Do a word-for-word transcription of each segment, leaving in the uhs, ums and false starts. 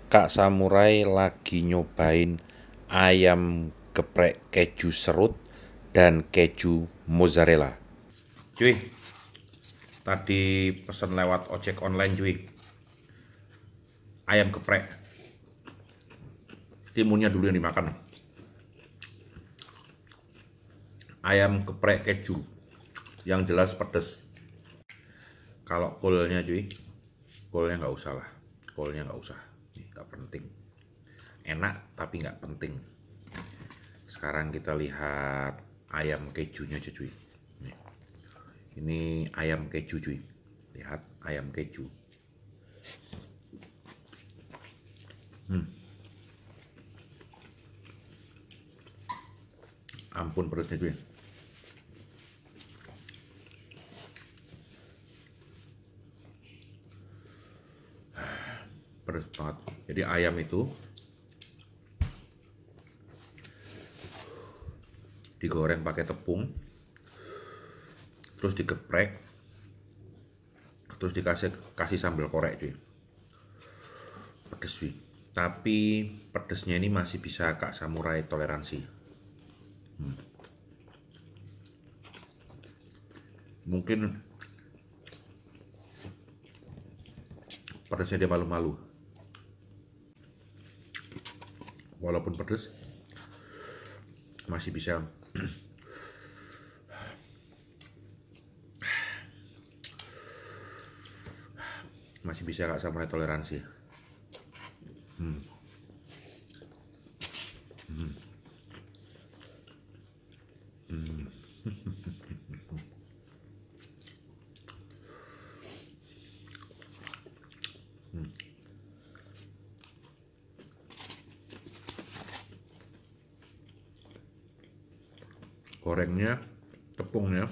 Kak Samurai lagi nyobain ayam geprek keju serut dan keju mozzarella. Cuy, tadi pesan lewat ojek online cuy. Ayam geprek. Timunnya dulu yang dimakan. Ayam geprek keju. Yang jelas pedes. Kalau kolnya cuy, kolnya nggak usah lah. Kolnya nggak usah. Nggak penting. Enak tapi nggak penting. Sekarang kita lihat ayam kejunya aja cuy. Nih. Ini ayam keju cuy. Lihat ayam keju. Hmm. Ampun pedasnya cuy. Pedas banget. Jadi ayam itu digoreng pakai tepung, terus digeprek, terus dikasih kasih sambal korek cuy. Pedes cuy. Tapi pedesnya ini masih bisa Kak Samurai toleransi. Hmm. Mungkin pedesnya dia malu-malu. Walaupun pedes masih bisa masih bisa Kak Samurai toleransi. Hmm. Hmm. Hmm. Hmm. Gorengnya, tepungnya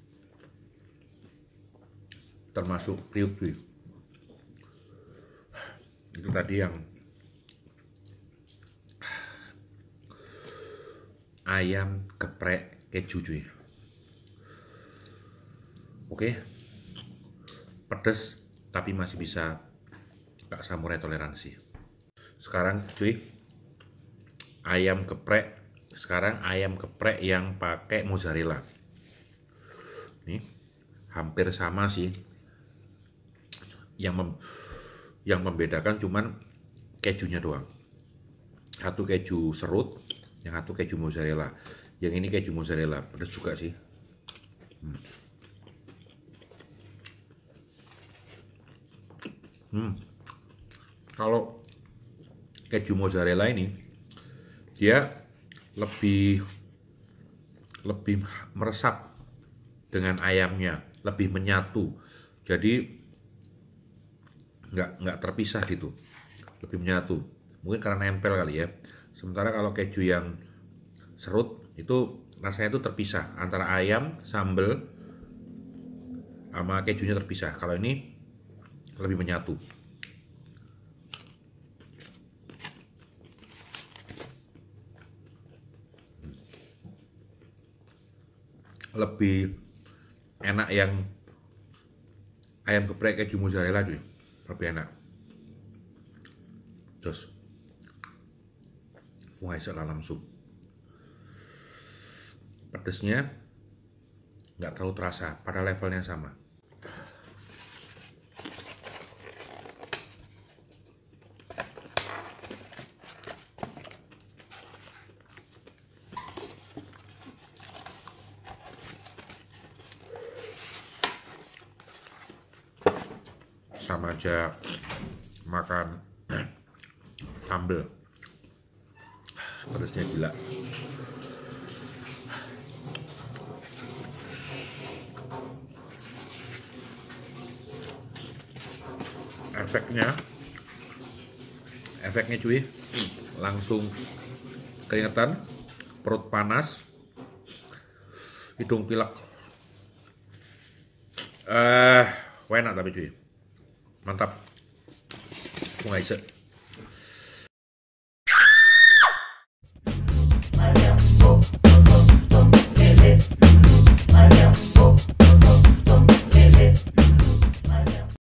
termasuk kriuk cuy. Itu tadi yang ayam geprek keju cuy. Oke, pedes tapi masih bisa Kak Samurai toleransi. Sekarang cuy, ayam geprek. Sekarang ayam geprek yang pakai mozzarella. Nih, hampir sama sih. Yang mem yang membedakan cuman kejunya doang. Satu keju serut, yang satu keju mozzarella. Yang ini keju mozzarella, pedas juga sih. Hmm. Hmm. Kalau keju mozzarella ini dia lebih lebih meresap dengan ayamnya, lebih menyatu. Jadi nggak nggak terpisah gitu, lebih menyatu. Mungkin karena nempel kali ya. Sementara kalau keju yang serut itu rasanya itu terpisah antara ayam, sambal, sama kejunya terpisah. Kalau ini lebih menyatu. Lebih enak yang ayam geprek keju mozzarella cuy, lebih enak. Terus Fuhaisa langsung pedesnya nggak terlalu terasa, pada levelnya sama. Sama aja makan sambal, pedesnya gila. Efeknya efeknya cuy, langsung keringetan, perut panas, hidung pilek. Eh, enak tapi cuy, mantap. Fuhaisa.